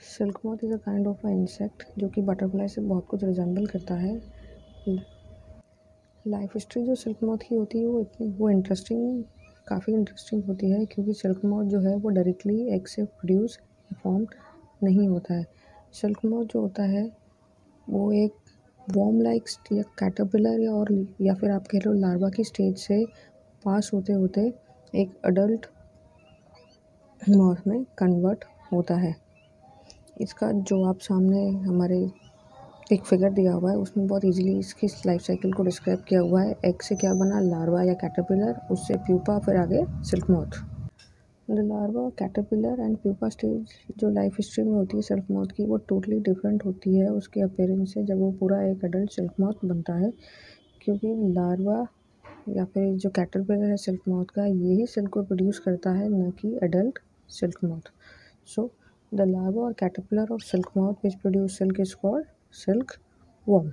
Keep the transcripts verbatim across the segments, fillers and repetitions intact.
Silk moth is a kind of a insect जो कि butterfly से बहुत कुछ रिजेंबल करता है। लाइफ हिस्ट्री जो सिल्क मॉथ की होती है वो इतनी वो इंटरेस्टिंग काफ़ी इंटरेस्टिंग होती है, क्योंकि सिल्क मॉथ जो है वो डायरेक्टली एग से प्रोड्यूस या फॉर्म नहीं होता है। सिल्क मॉथ जो होता है वो एक वॉर्म लाइक या कैटरपिलर या और या फिर आप कह लो लार्वा की स्टेज से पास होते होते एक अडल्ट मॉथ में कन्वर्ट होता है। इसका जो आप सामने हमारे एक फिगर दिया हुआ है उसमें बहुत इजीली इसकी लाइफ साइकिल को डिस्क्राइब किया हुआ है। एग से क्या बना, लार्वा या कैटरपिलर, उससे प्यूपा, फिर आगे silk moth. The larva, caterpillar and pupa stage जो लाइफ हिस्ट्री में होती है सिल्क मॉथ की वो टोटली डिफरेंट होती है उसके अपीयरेंस से जब वो पूरा एक अडल्ट सिल्क मॉथ बनता है, क्योंकि लार्वा या फिर जो कैटरपिलर है सिल्क मॉथ का यही सिल्क को प्रोड्यूस करता है, न कि adult silk moth. So the larva और कैटरपिलर और silk moth which produce silk is called silk worm.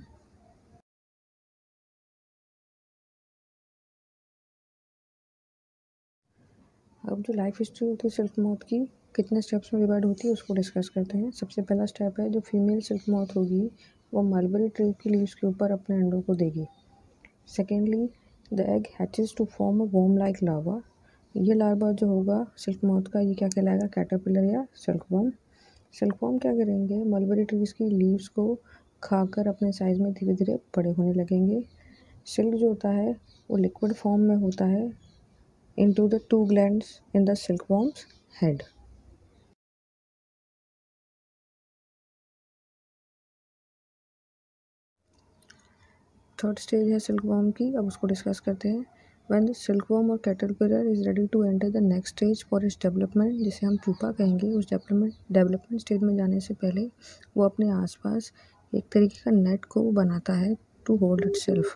अब जो लाइफ हिस्ट्री होती है सिल्क मॉथ की कितने स्टेप्स में डिवाइड होती है उसको डिस्कस करते हैं। सबसे पहला स्टेप है जो फीमेल सिल्क मॉथ होगी वो मलबरी ट्री की लीव्स के ऊपर अपने अंडों को देगी। Secondly the egg hatches to form a worm like larva. ये लार्वा जो होगा सिल्क मॉथ का ये क्या कहलाएगा, कैटरपिलर या सिल्क वॉर्म। सिल्क वॉर्म क्या करेंगे, मलबरी ट्रीज की लीव्स को खाकर अपने साइज में धीरे धीरे बड़े होने लगेंगे। सिल्क जो होता है वो लिक्विड फॉर्म में होता है into the two glands in the silkworm's head. Third stage है सिल्कवॉर्म की, अब उसको डिस्कस करते हैं। When the silkworm और caterpillar is ready to enter the next stage for its development, जिसे हम प्यूपा कहेंगे, उस डेवलपमेंट डेवलपमेंट स्टेज में जाने से पहले वो अपने आसपास एक तरीके का नेट को बनाता है to hold itself.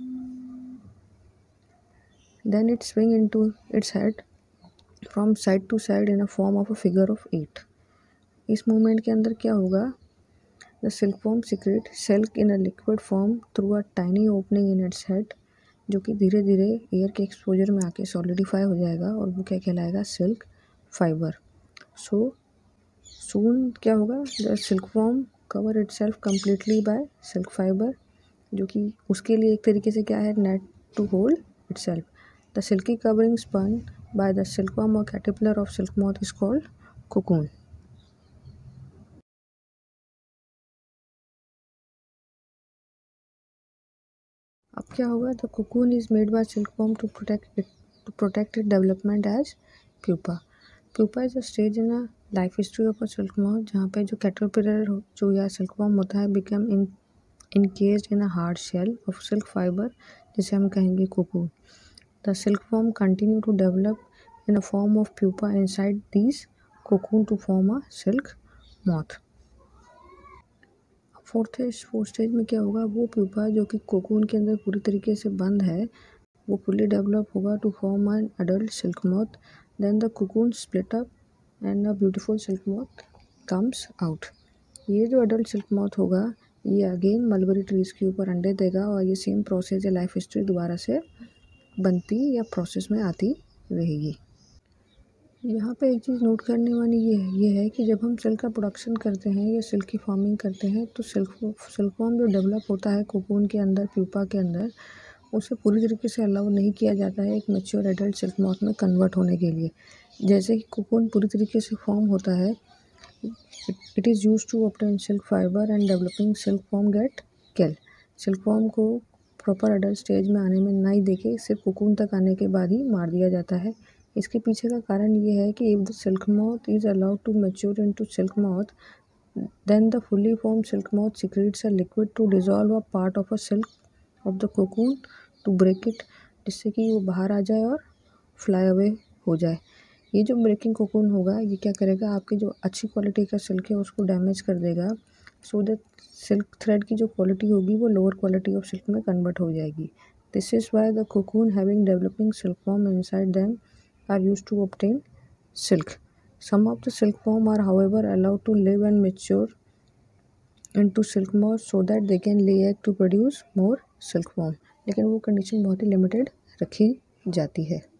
Then it swing into its head from side to side in a form of a figure of eight. इस मूवमेंट के अंदर क्या होगा, The silkworm secrete silk in a liquid form through a tiny opening in its head, जो कि धीरे धीरे air के एक्सपोजर में आके सॉलिडिफाई हो जाएगा और वो क्या कहलाएगा, सिल्क फाइबर। सो सून क्या होगा, the silkworm cover itself completely by silk fibre, जो कि उसके लिए एक तरीके से क्या है, net to hold itself. The silky covering spun by the silkworm और caterpillar of silk moth is called cocoon. अब क्या होगा, the cocoon is made by silkworm to protect it to protect it development as pupa. Pupa is a stage in a life history of a silk moth जहाँ पे जो caterpillar जो या silkworm होता है become in encased in a hard shell of silk fibre, जिसे हम कहेंगे cocoon. The silkworm continue to develop in a form of pupa inside these cocoon to form a silk moth. Fourth fourth stage में क्या होगा, वो pupa जो कि cocoon के अंदर पूरी तरीके से बंद है वो फुली डेवलप होगा to form an adult silk moth. Then the cocoon split up and a beautiful silk moth comes out. ये जो अडल्ट सिल्क मॉथ होगा ये अगेन मलबरी ट्रीज के ऊपर अंडे देगा और ये सेम प्रोसेस या लाइफ हिस्ट्री दोबारा से बनती या प्रोसेस में आती रहेगी। यहाँ पे एक चीज़ नोट करने वाली ये है ये है कि जब हम सिल्क का प्रोडक्शन करते हैं या सिल्क की फार्मिंग करते हैं तो सिल्क सिल्कवॉर्म जो डेवलप होता है कोकून के अंदर, प्यूपा के अंदर, उसे पूरी तरीके से अलाउ नहीं किया जाता है एक मैच्योर एडल्ट सिल्क मॉथ में कन्वर्ट होने के लिए। जैसे कि कोकून पूरी तरीके से फॉर्म होता है, it is use to obtain silk fibre and developing silkworm get kill. Silkworm को प्रॉपर एडल्ट स्टेज में आने में नहीं देके सिर्फ कोकून तक आने के बाद ही मार दिया जाता है। इसके पीछे का कारण ये है कि if the silk moth is allowed to mature into silk moth then the fully formed silk moth secrets a liquid to dissolve a part of a silk of the cocoon to break it, जिससे कि वो बाहर आ जाए और fly away हो जाए। ये जो ब्रेकिंग कोकून होगा ये क्या करेगा, आपकी जो अच्छी क्वालिटी का सिल्क है उसको डैमेज कर देगा, सो दैट सिल्क थ्रेड की जो क्वालिटी होगी वो लोअर क्वालिटी ऑफ सिल्क में कन्वर्ट हो जाएगी। This is why the cocoon having developing silkworm inside them are used to obtain silk. Some of the silkworm are however allowed to live and mature into silk moth so that they can lay egg to produce more silkworm, लेकिन वो condition बहुत ही limited रखी जाती है।